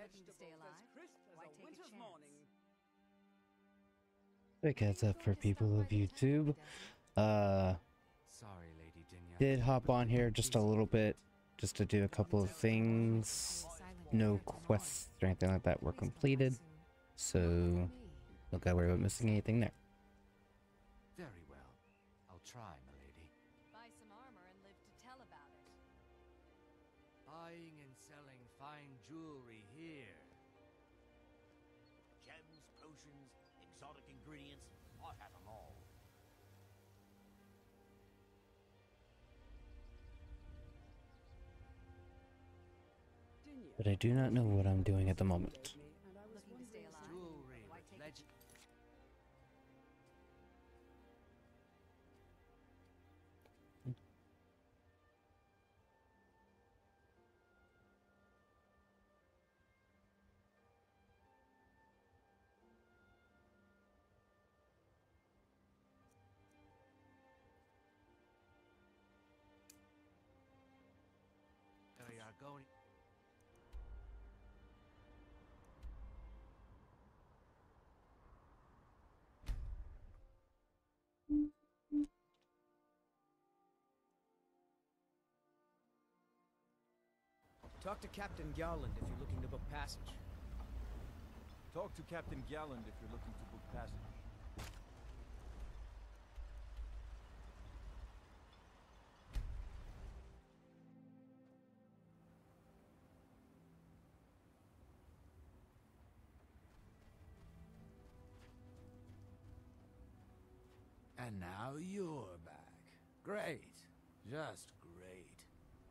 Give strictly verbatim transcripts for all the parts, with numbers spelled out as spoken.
Looking to stay alive? Why take a chance? Quick heads up for people of YouTube. Uh, Sorry, Lady Dinya. did hop on here just a little bit, just to do a couple of things. No quests or anything like that were completed, so don't gotta worry about missing anything there. Very well. I'll try, milady. Buy some armor and live to tell about it. Buying and selling fine jewelry here. Gems, potions, exotic ingredients, I have them all. But I do not know what I'm doing at the moment. Looking to stay alive? Jewelry Why with take a legend. We are going. Talk to Captain Gowland if you're looking to book passage. Talk to Captain Gowland if you're looking to book passage. And now you're back. Great. Just great.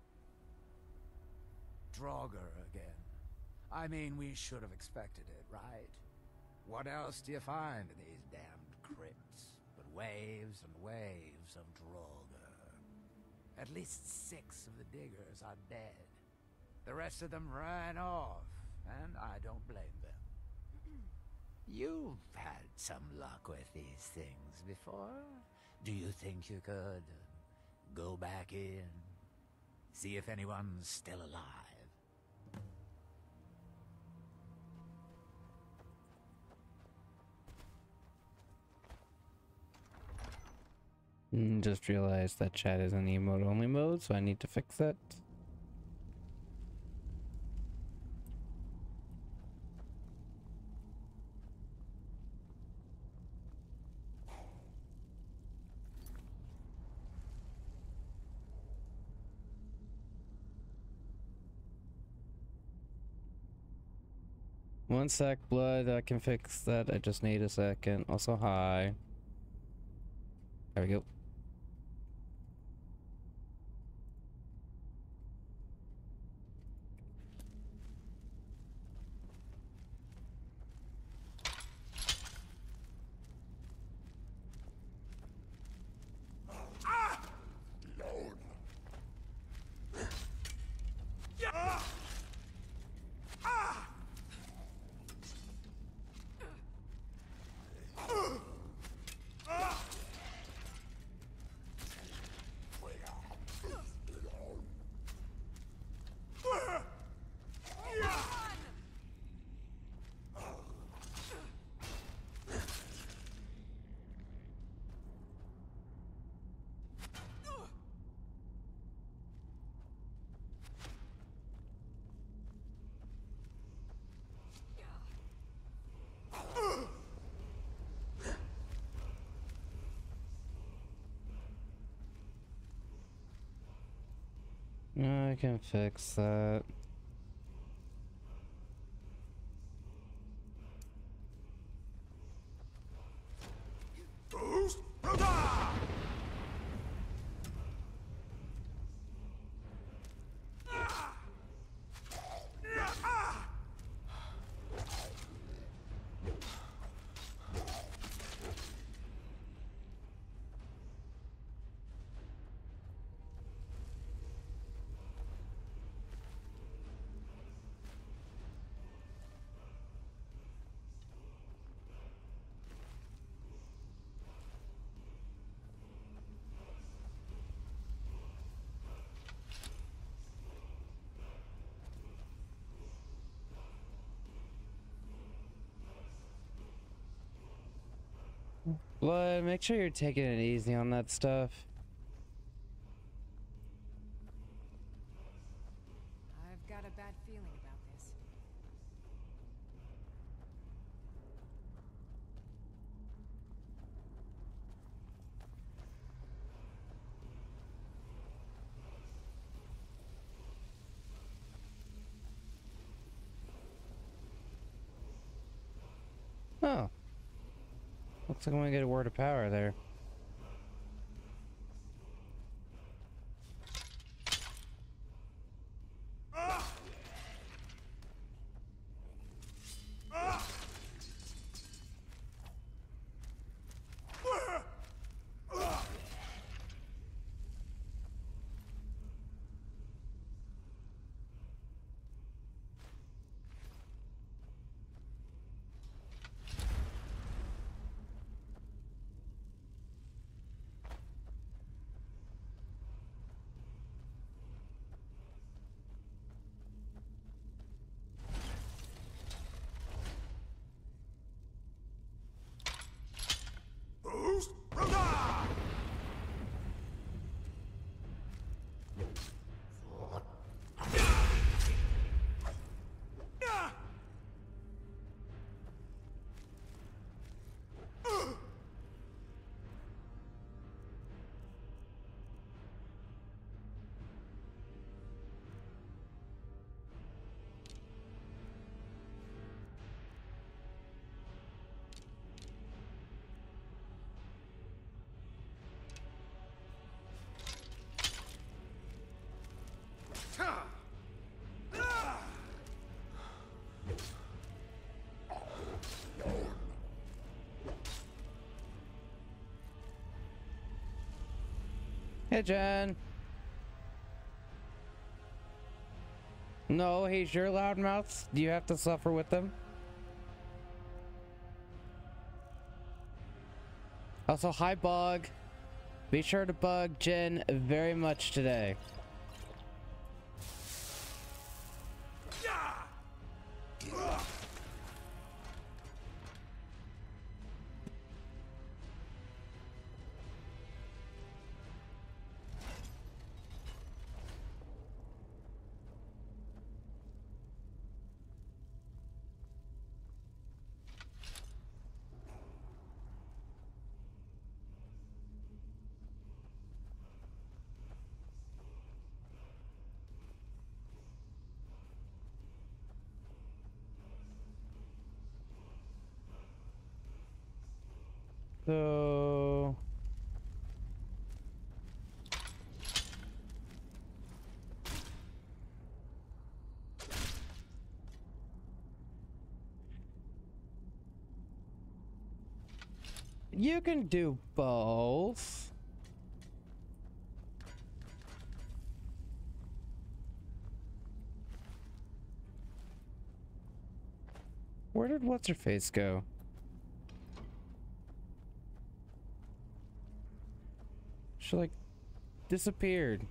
Draugr again. I mean, we should have expected it, right? What else do you find in these damned crypts but waves and waves of Draugr? At least six of the diggers are dead. The rest of them ran off, and I don't blame them. You've had some luck with these things before. Do you think you could go back in, see if anyone's still alive? Mm, Just realized that chat is in emote only mode, so I need to fix that. One sec, blood. I can fix that. I just need a second. Also, hi. There we go. I can fix that. But make sure you're taking it easy on that stuff. I've got a bad feeling about this. Oh. Looks like I'm gonna get a word of power there. Hey, Jen. No, he's your loudmouth. Do you have to suffer with them? Also, hi, Bug. Be sure to bug Jen very much today. So... you can do both. Where did what's-her-face go? She, like, disappeared.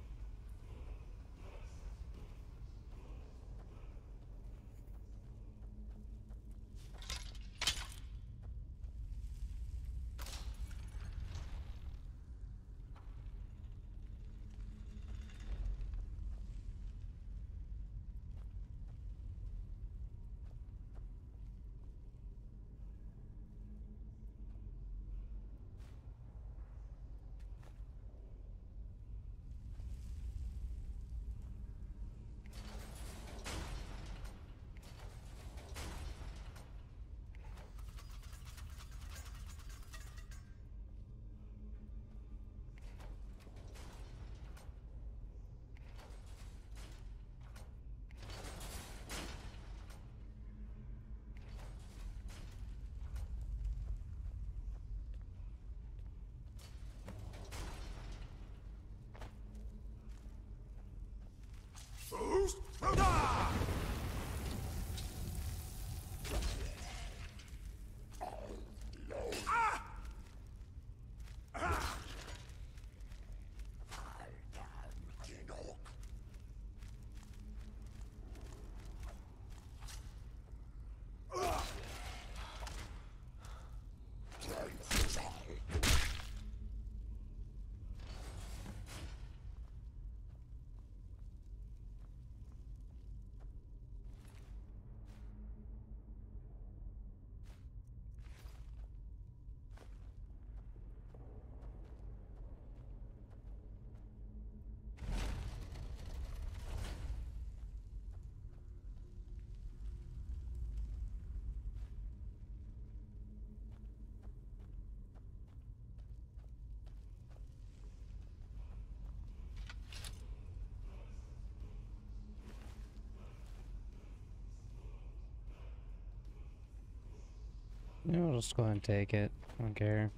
No, I'll just go ahead and take it. I don't care.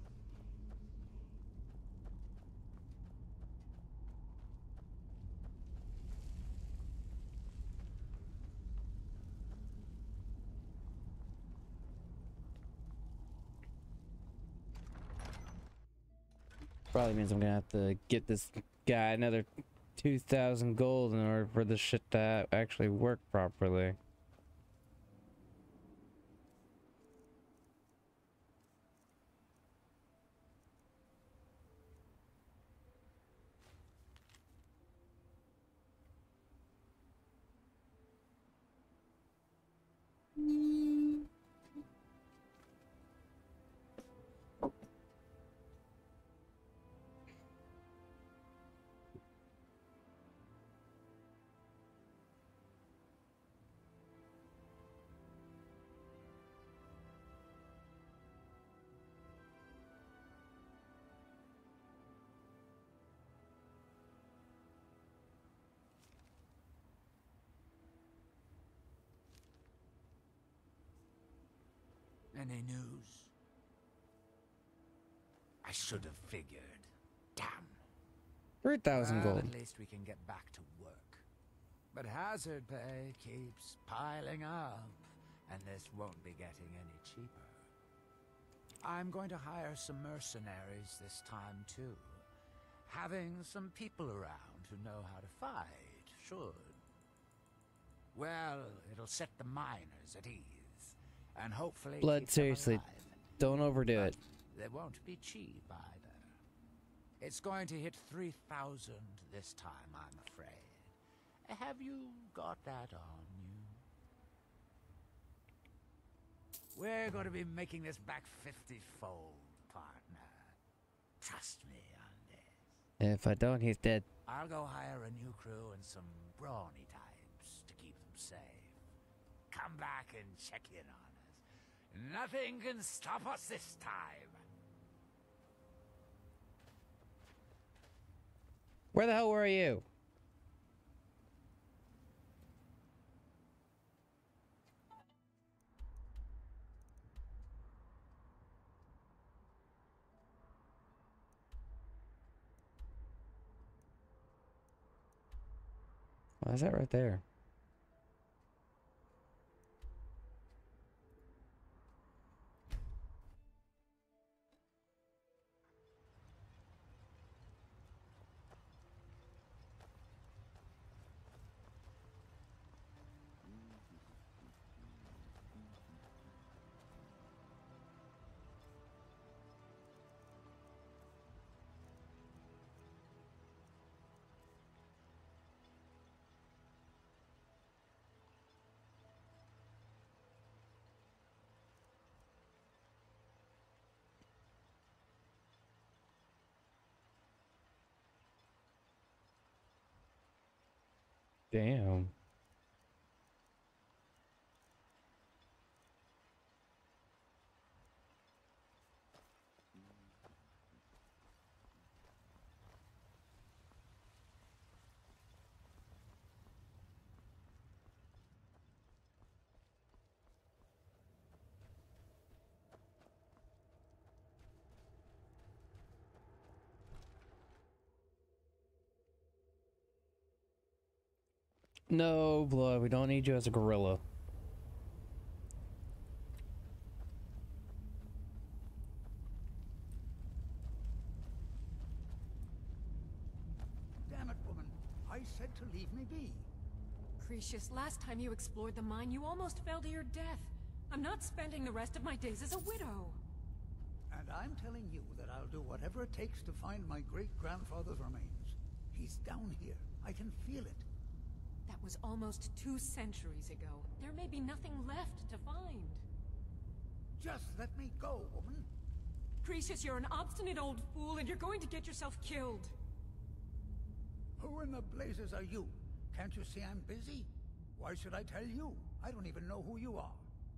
Probably means I'm gonna have to get this guy another two thousand gold in order for this shit to actually work properly. Any news? I should have figured. Damn. three thousand Well, gold. at least we can get back to work. But hazard pay keeps piling up, and this won't be getting any cheaper. I'm going to hire some mercenaries this time, too. Having some people around who know how to fight should. Well, it'll set the miners at ease, and hopefully Blood, keep them seriously, alive. don't overdo But it. they won't be cheap either. It's going to hit three thousand this time, I'm afraid. Have you got that on you? We're going to be making this back fifty-fold, partner. Trust me on this. If I don't, he's dead. I'll go hire a new crew and some brawny types to keep them safe. Come back and check in on us. Nothing can stop us this time. Where the hell were you? Why is that right there? Damn. No, Blood, we don't need you as a gorilla. Damn it, woman. I said to leave me be. Cretius, last time you explored the mine, you almost fell to your death. I'm not spending the rest of my days as a widow. And I'm telling you that I'll do whatever it takes to find my great-grandfather's remains. He's down here. I can feel it. That was almost two centuries ago. There may be nothing left to find. Just let me go, woman. Cretius, you're an obstinate old fool, and you're going to get yourself killed. Who in the blazes are you? Can't you see I'm busy? Why should I tell you? I don't even know who you are.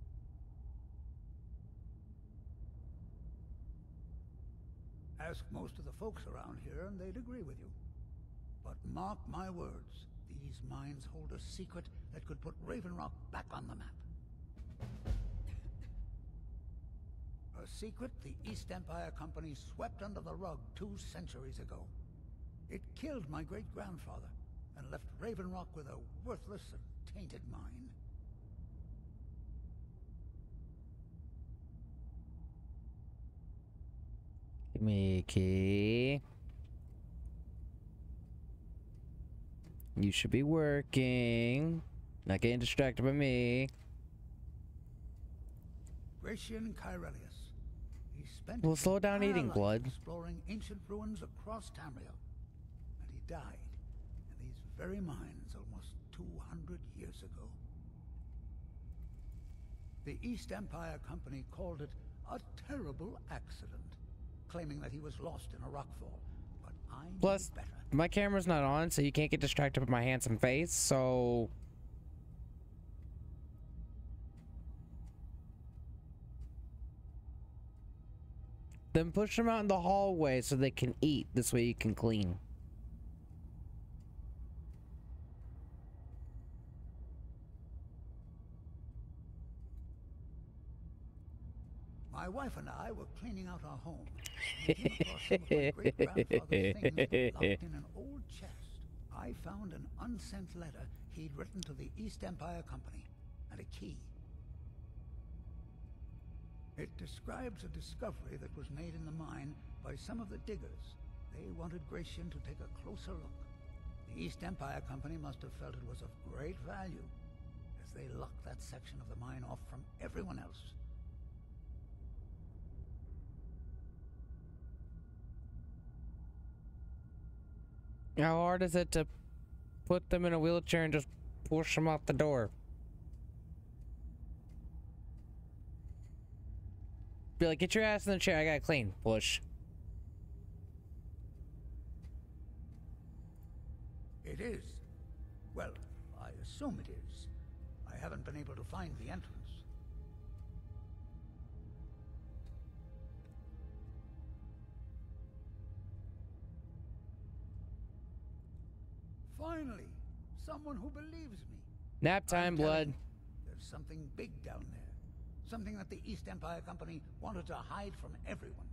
Ask most of the folks around here, and they'd agree with you. But mark my words, these mines hold a secret that could put Raven Rock back on the map. A secret the East Empire Company swept under the rug two centuries ago. It killed my great-grandfather and left Raven Rock with a worthless and tainted mine. Give me a key. You should be working. Not getting distracted by me. Gratian Kyrelius. He spent Well, his slow down entire eating, life blood. exploring ancient ruins across Tamriel. And he died in these very mines almost two hundred years ago. The East Empire Company called it a terrible accident, claiming that he was lost in a rockfall. But I knew Plus, better. my camera's not on, so you can't get distracted by my handsome face, so... Then push them out in the hallway so they can eat. This way you can clean. My wife and I were cleaning out our home. We came across some of my great-grandfather's things locked in an old chest. I found an unsent letter he'd written to the East Empire Company, and a key. It describes a discovery that was made in the mine by some of the diggers. They wanted Gratian to take a closer look. The East Empire Company must have felt it was of great value, as they locked that section of the mine off from everyone else. How hard is it to put them in a wheelchair and just push them out the door? Be like, get your ass in the chair, I gotta clean. Push. It is. Well, I assume it is. I haven't been able to find the entrance. Finally, someone who believes me. Nap time, I'm telling blood. you, there's something big down there. Something that the East Empire Company wanted to hide from everyone.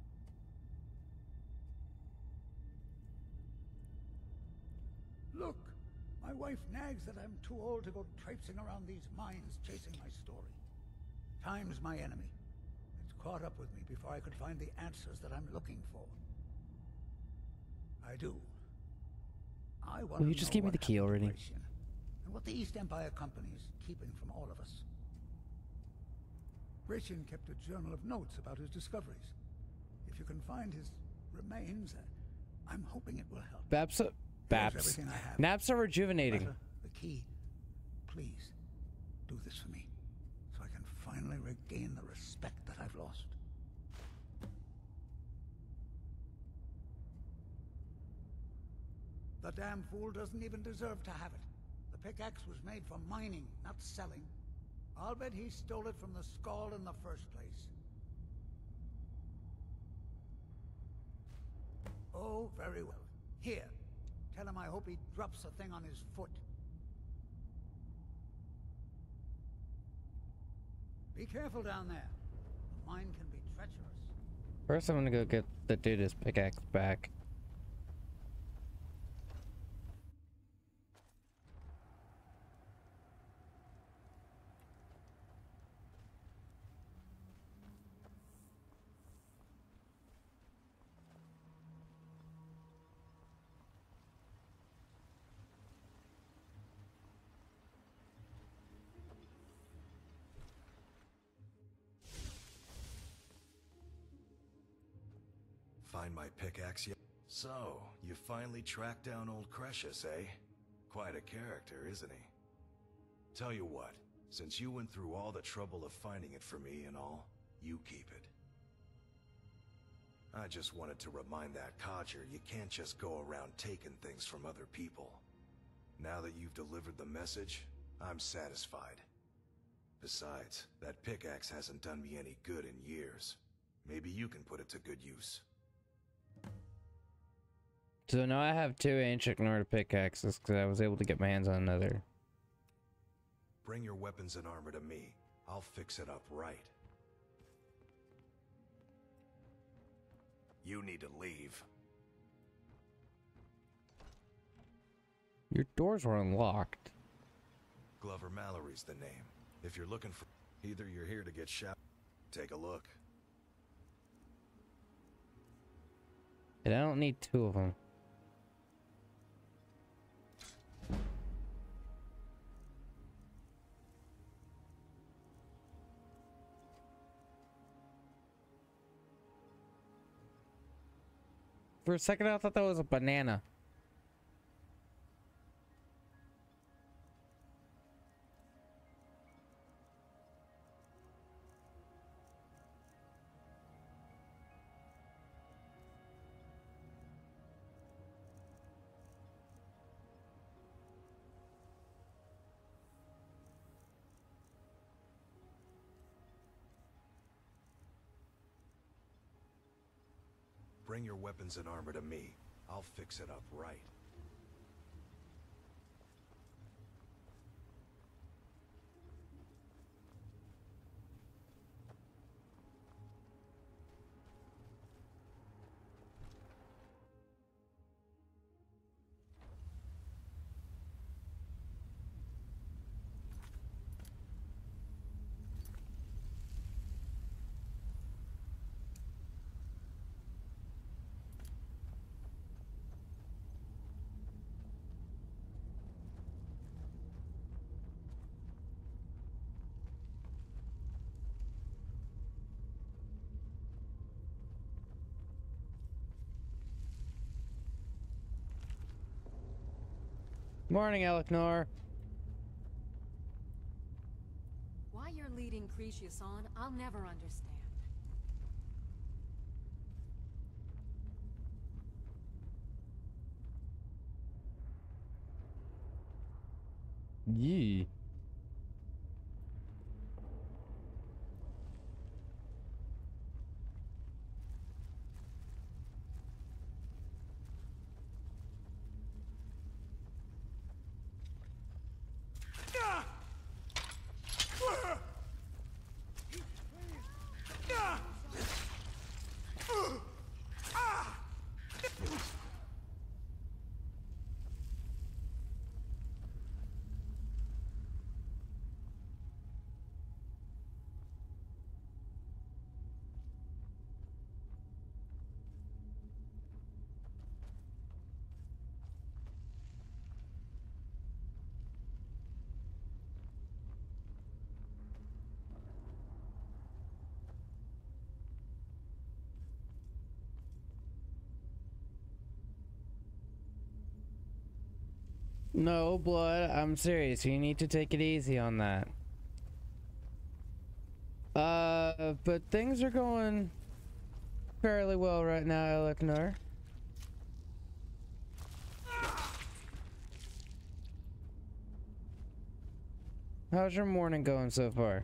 Look, my wife nags that I'm too old to go traipsing around these mines chasing my story. Time's my enemy. It's caught up with me before I could find the answers that I'm looking for. I do. I want Well, you to just know gave me what the key happened to already. Gratian, and what the East Empire Company is keeping from all of us. Gratian kept a journal of notes about his discoveries. If you can find his remains, uh, I'm hoping it will help. Baps, Here's Baps. everything I have. Naps are rejuvenating. Letter, the key. Please, do this for me, so I can finally regain the respect that I've lost. The damn fool doesn't even deserve to have it. The pickaxe was made for mining, not selling. I'll bet he stole it from the Skull in the first place. Oh, very well. Here, tell him I hope he drops the thing on his foot. Be careful down there. The mine can be treacherous. First, I'm gonna go get the dude his pickaxe back. Find my pickaxe yet? So, you finally tracked down old Cretius, eh? Quite a character, isn't he? Tell you what, since you went through all the trouble of finding it for me and all, you keep it. I just wanted to remind that codger you can't just go around taking things from other people. Now that you've delivered the message, I'm satisfied. Besides, that pickaxe hasn't done me any good in years. Maybe you can put it to good use. So now I have two ancient Nord pickaxes because I was able to get my hands on another. Bring your weapons and armor to me. I'll fix it up right. You need to leave. Your doors were unlocked. Glover Mallory's the name. If you're looking for... Either you're here to get shot... Take a look. And I don't need two of them. For a second, I thought that was a banana. Bring your weapons and armor to me. I'll fix it up right. Morning, Elknor. Why you're leading Cretius on, I'll never understand. Yee. No, Blood, I'm serious. You need to take it easy on that. Uh, but things are going fairly well right now, Elknor. How's your morning going so far?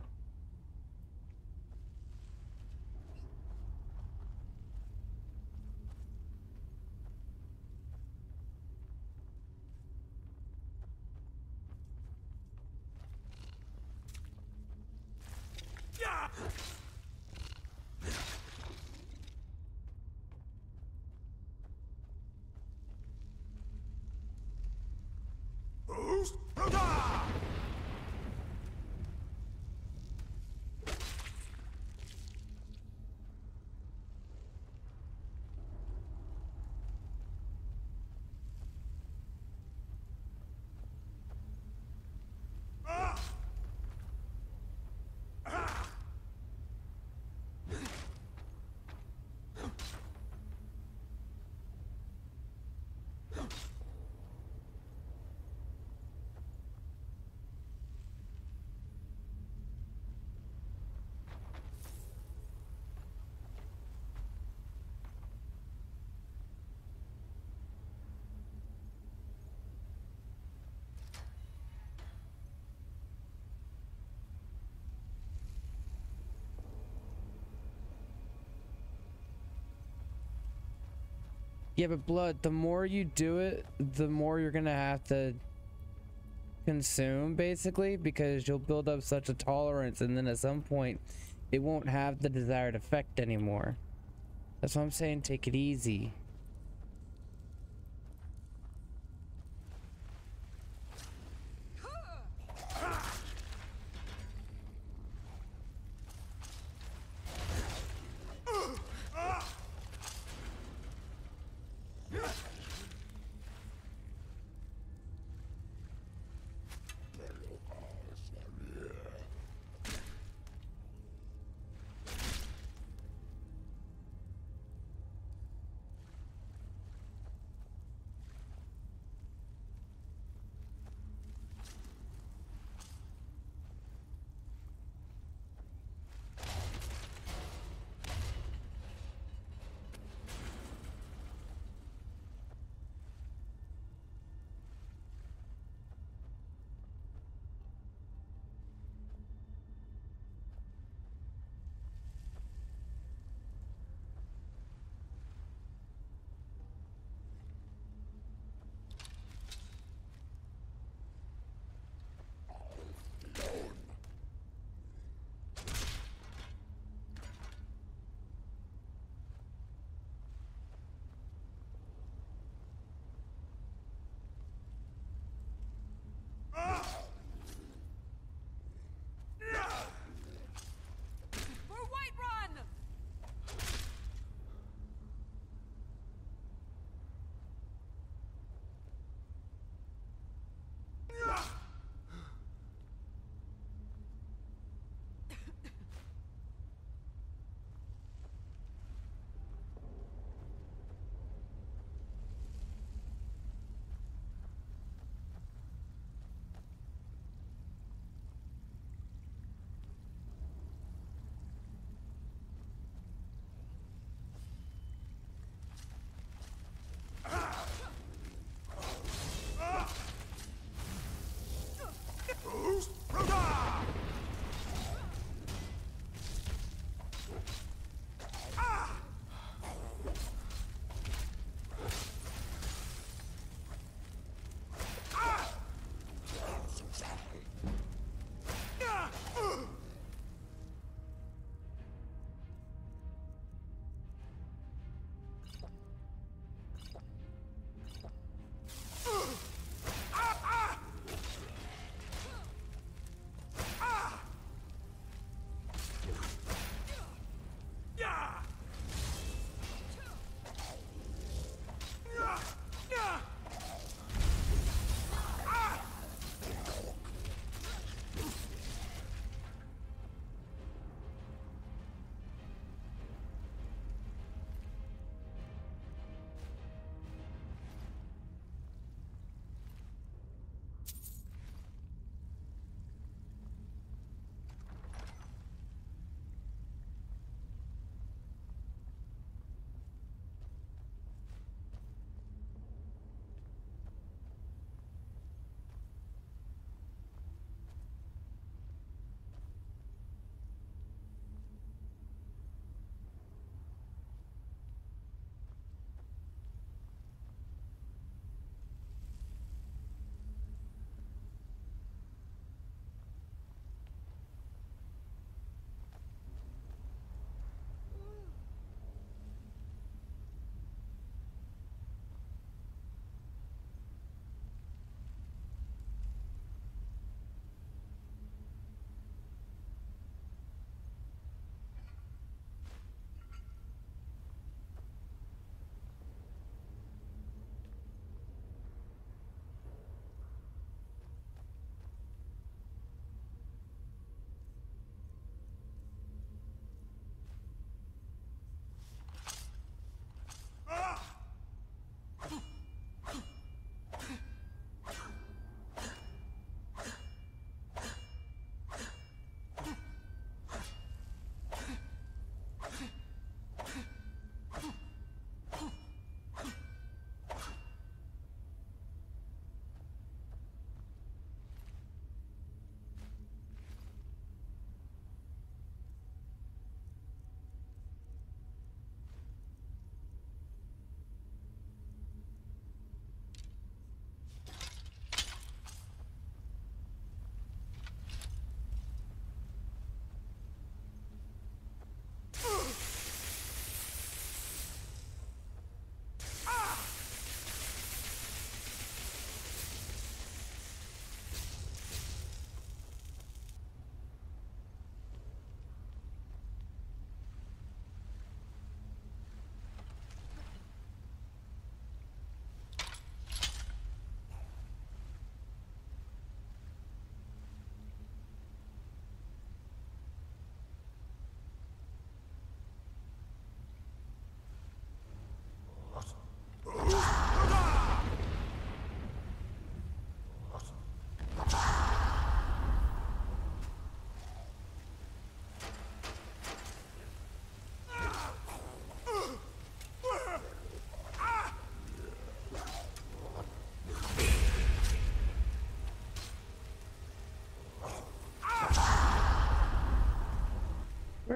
Yeah, but Blood, the more you do it, the more you're gonna have to consume, basically, because you'll build up such a tolerance, and then at some point, it won't have the desired effect anymore. That's what I'm saying, take it easy.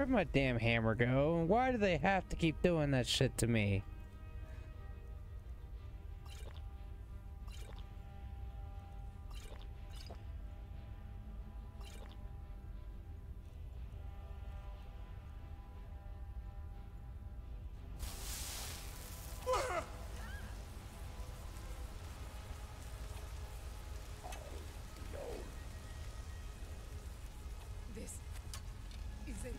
Where'd my damn hammer go? Why do they have to keep doing that shit to me? This isn't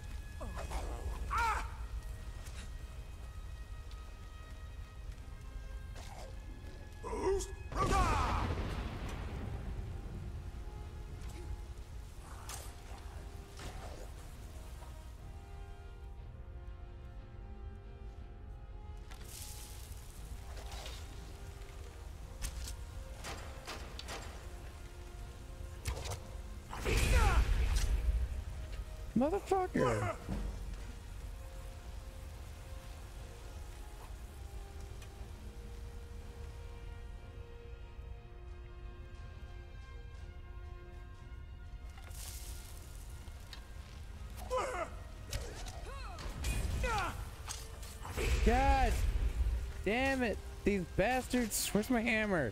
Motherfucker! God damn it! These bastards! Where's my hammer?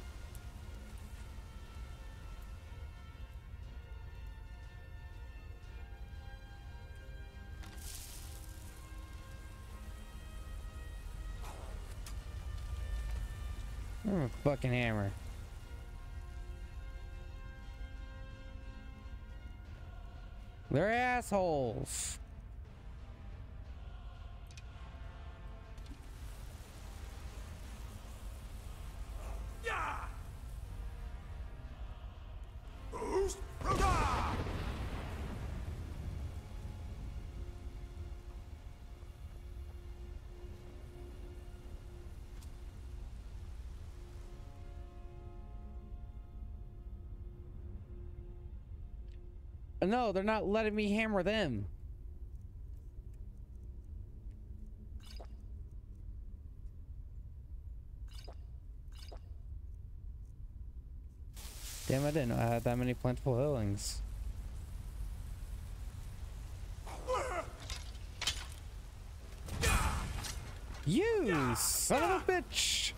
Oh, a fucking hammer. They're assholes. No, they're not letting me hammer them. Damn, I didn't know I had that many plentiful healings. You son of a bitch!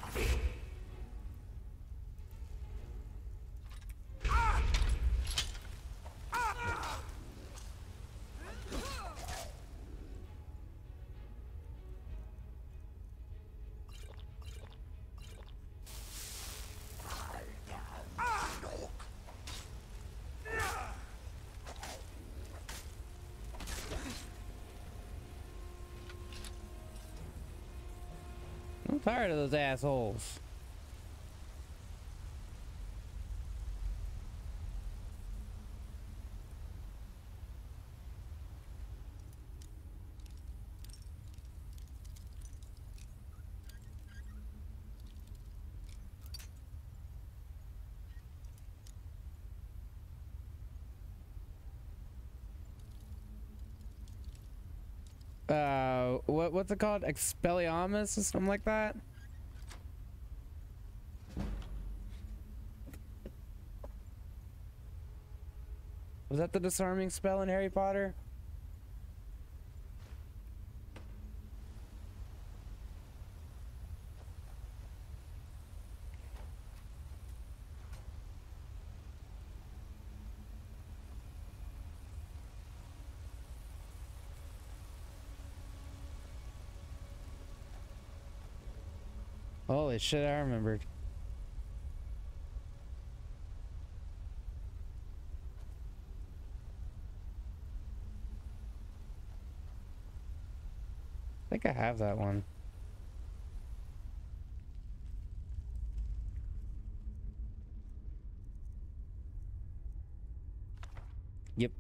I'm tired of those assholes. Uh, what what's it called? Expelliarmus or something like that? Was that the disarming spell in Harry Potter? Holy shit, I remembered. I think I have that one. Yep.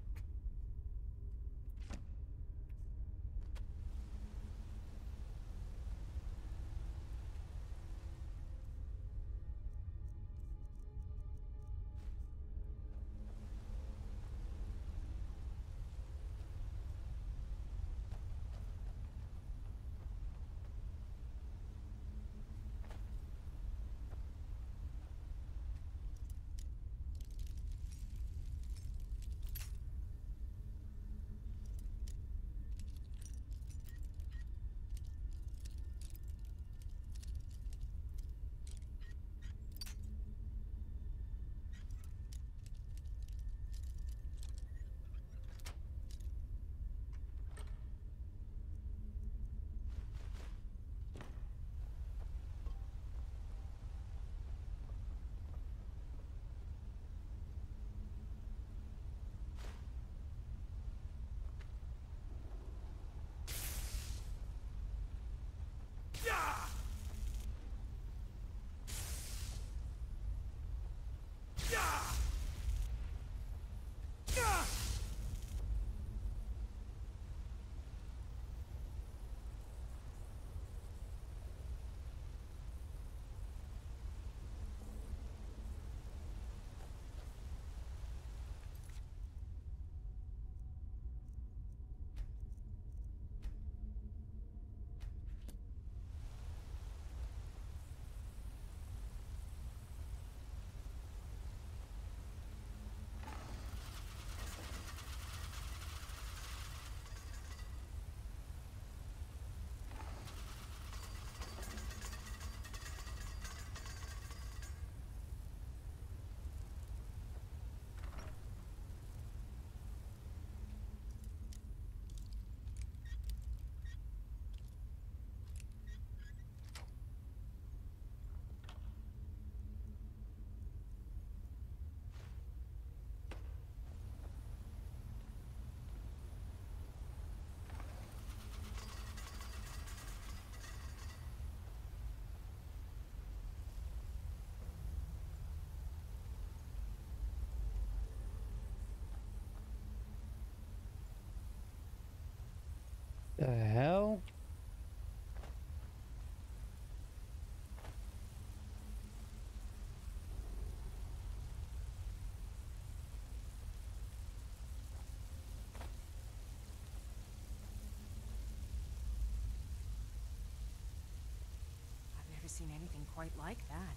hell? I've never seen anything quite like that.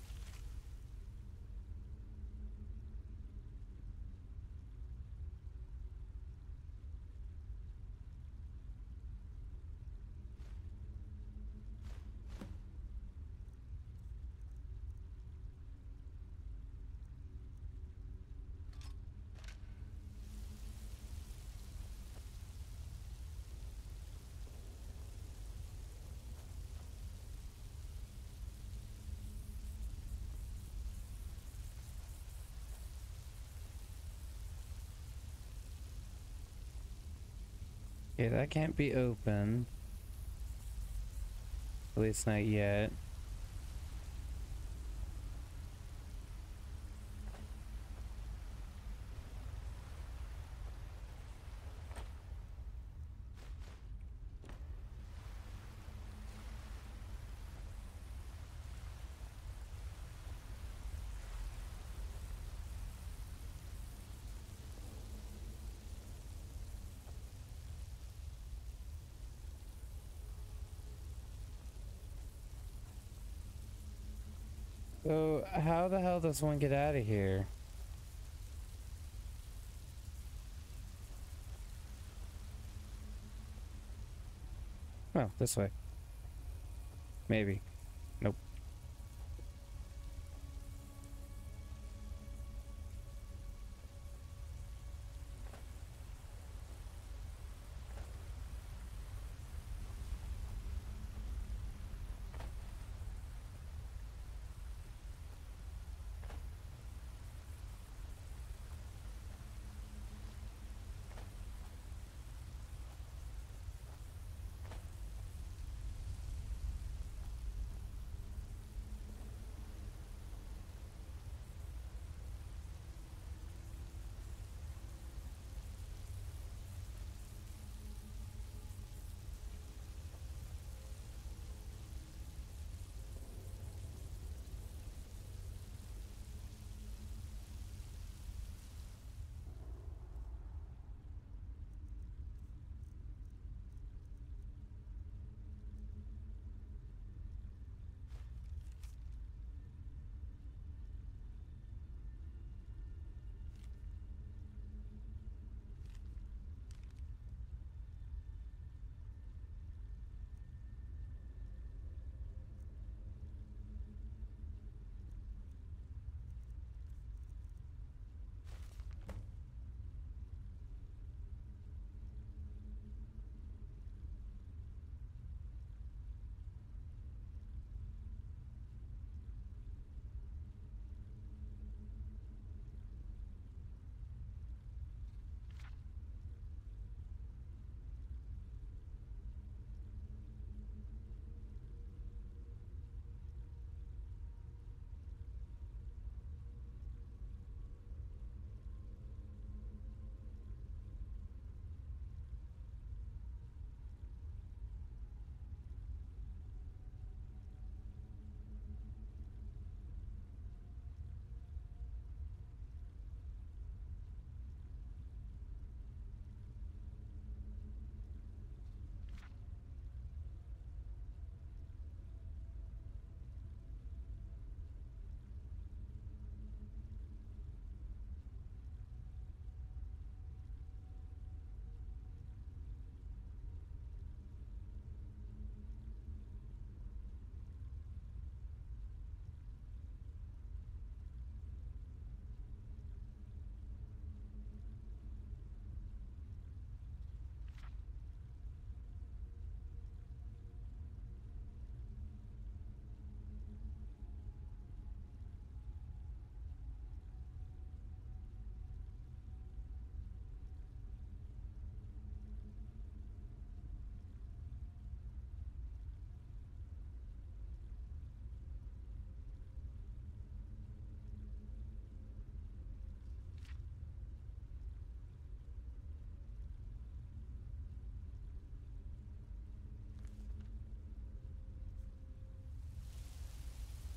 Okay, that can't be open. At least not yet. So, how the hell does one get out of here? Oh, this way. Maybe. Nope.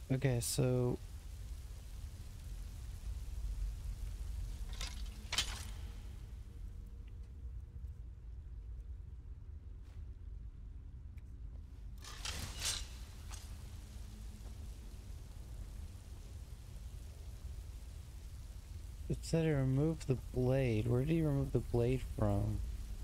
Okay, so it said it removed the blade. Where did he remove the blade from?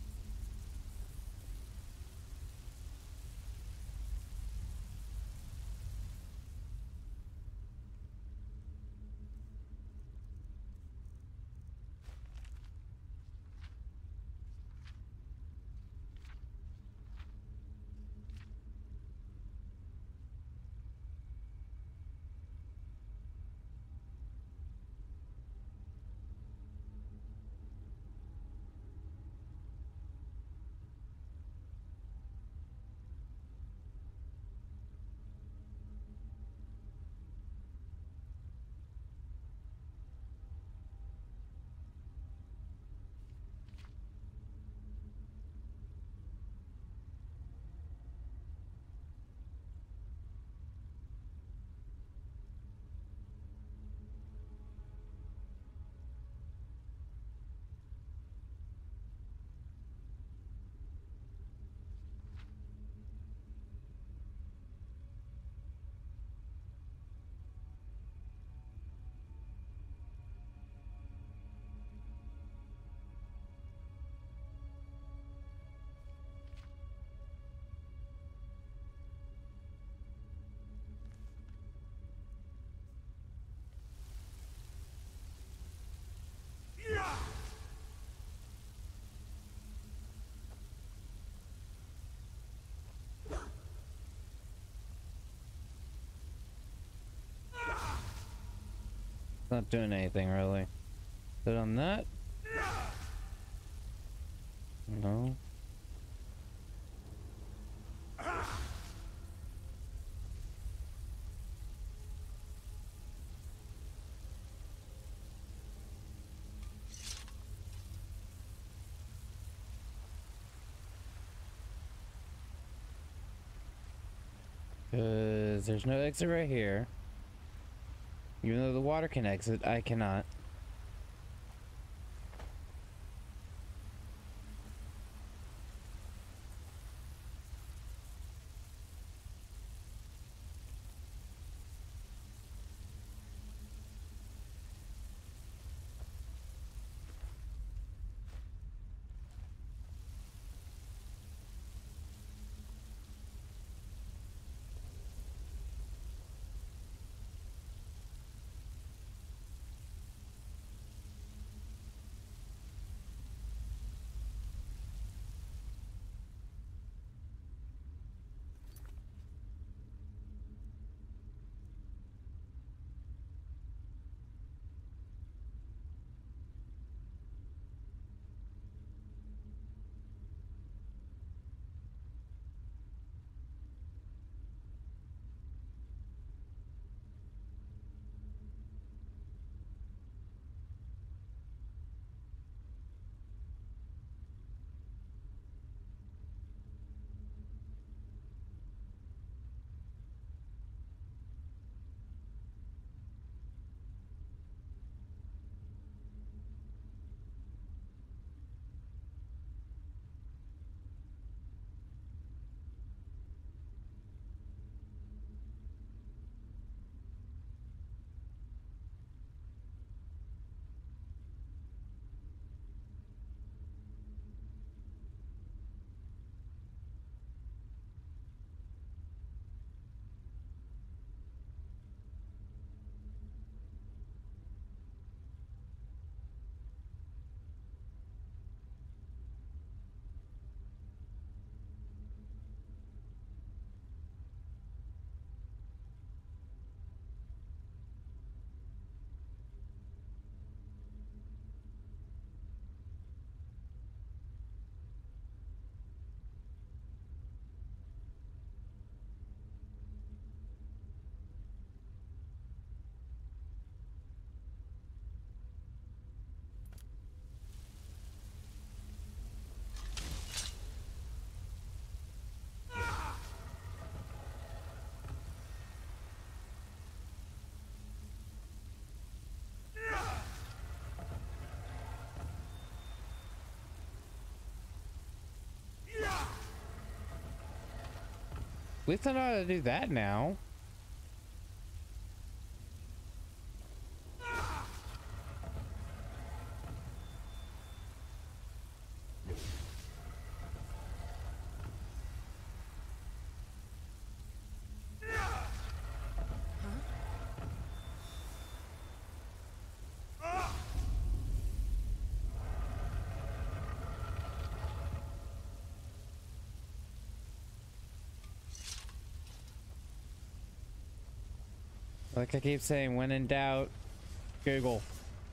Not doing anything really. But on that? No. Because there's no exit right here. Even though the water can exit, I cannot. least I know how to do that now. Like I keep saying, when in doubt, Google.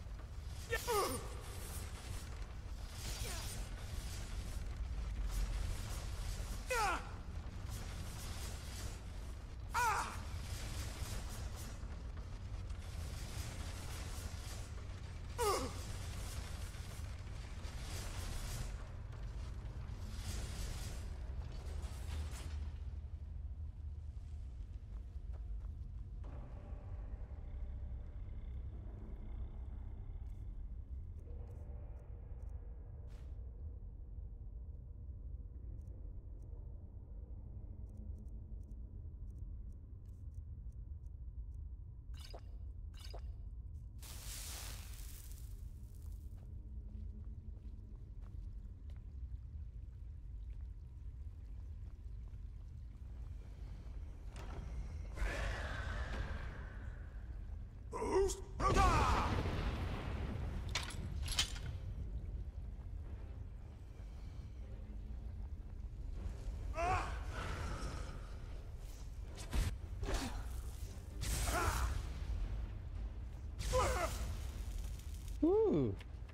Ooh.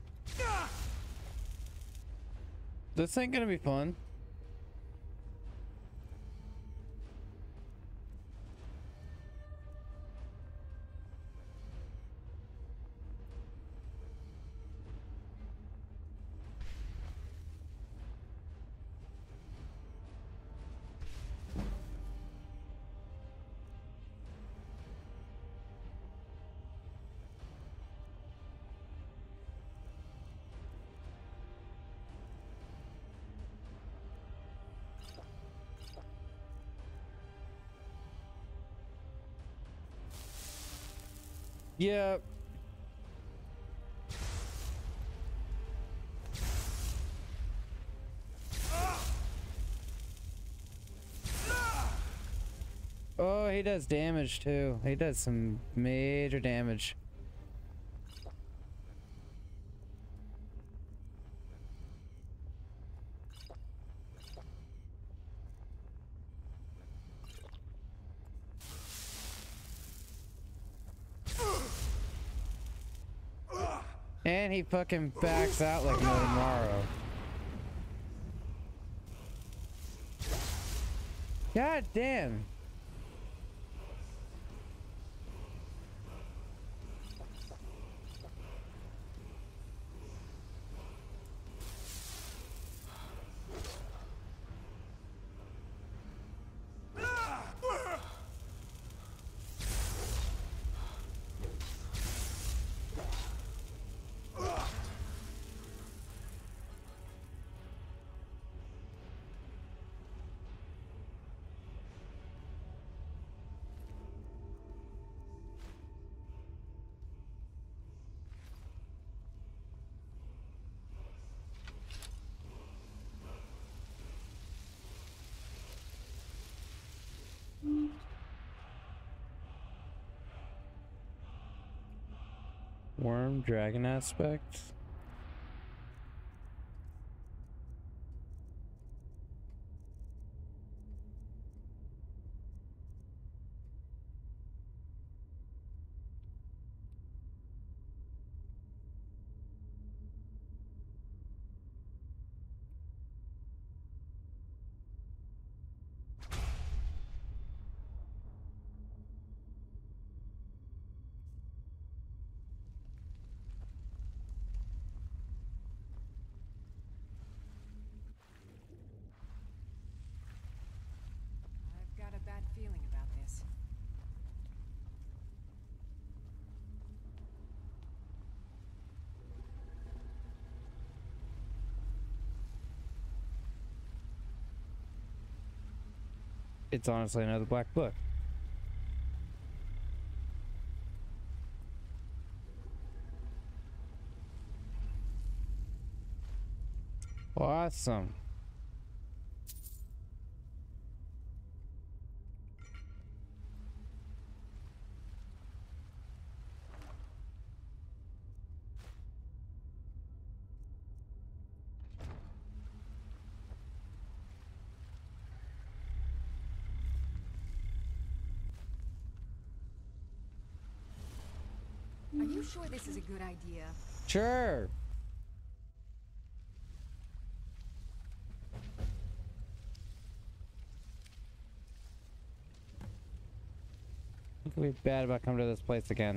This ain't gonna be fun. Yeah. Oh, he does damage too. He does some major damage. And he fucking backs out like no tomorrow. God damn. Worm dragon aspect. it's honestly another black book. Awesome. Are you sure this is a good idea? Sure. It could be bad about coming to this place again.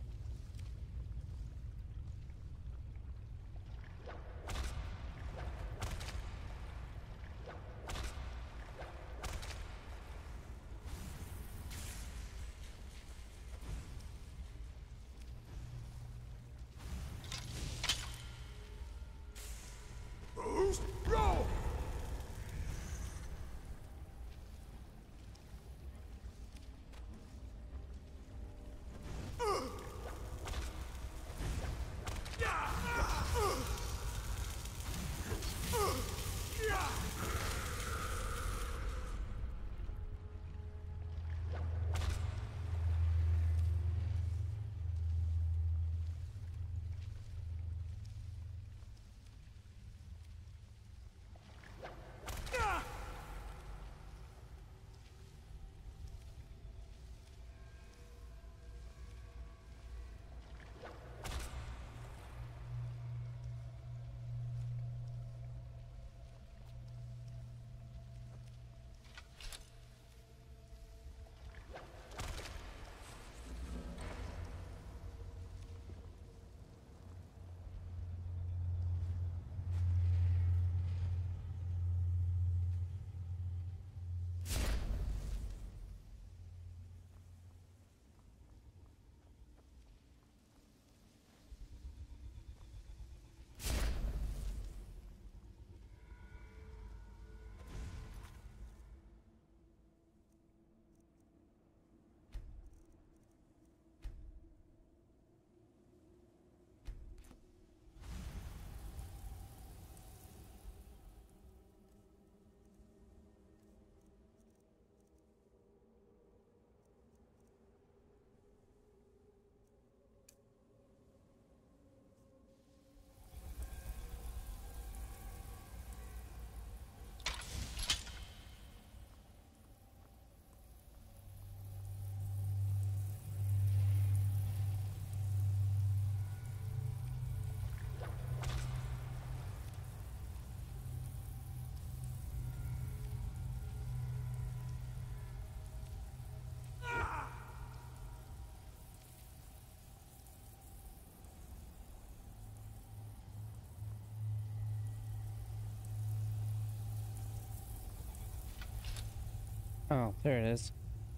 Oh, there it is.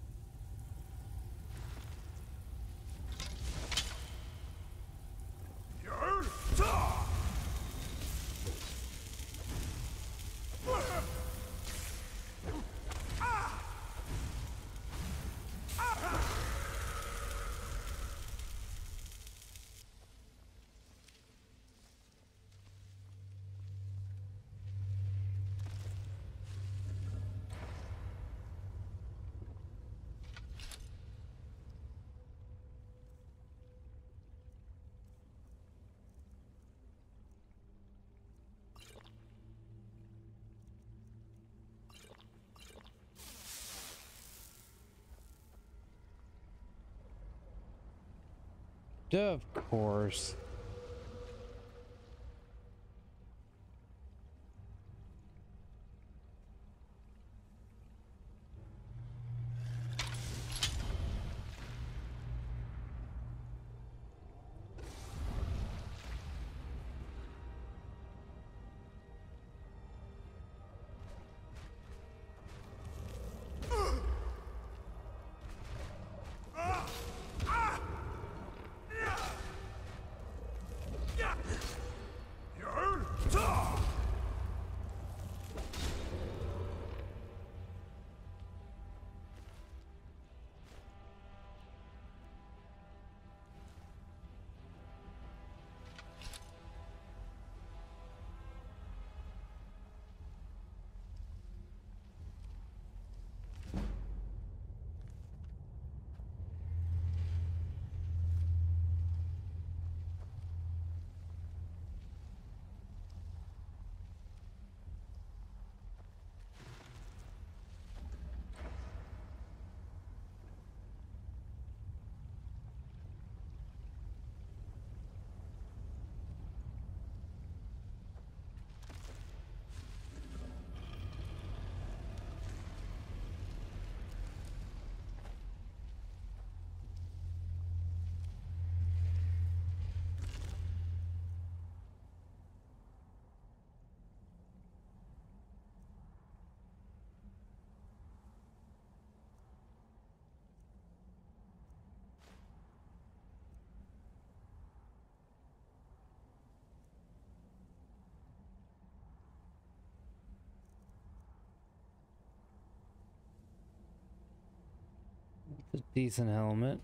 Of course. a decent helmet.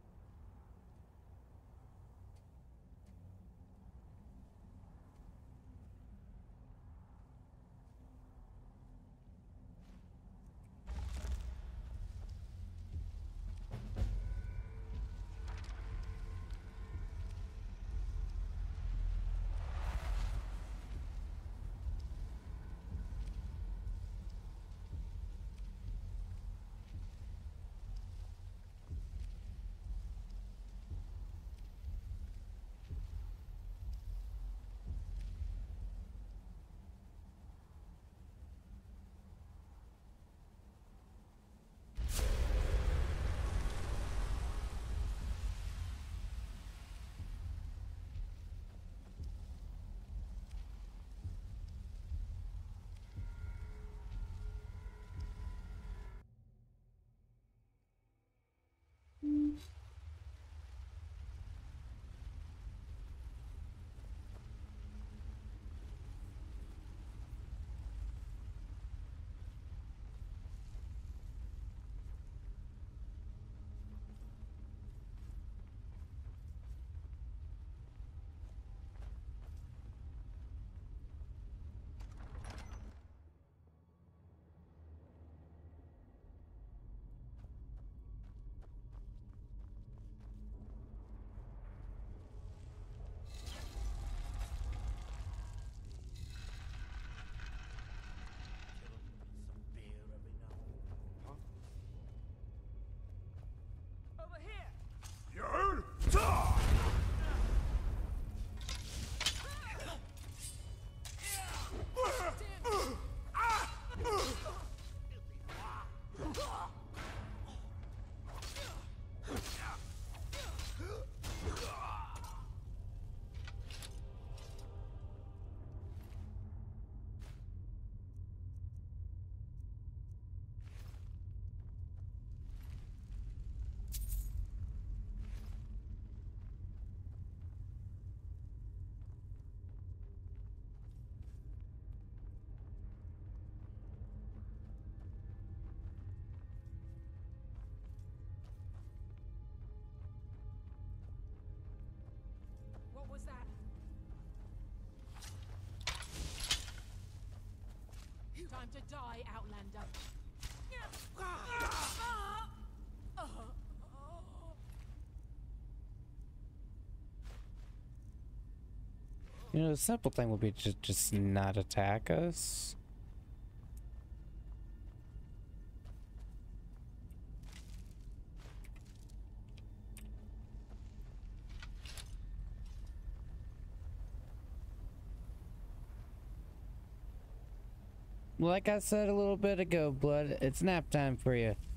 Some beer every now and then. Over here! What was that? Time to die, Outlander. You know, the simple thing would be to just not attack us. Like I said a little bit ago, Blood, it's nap time for you.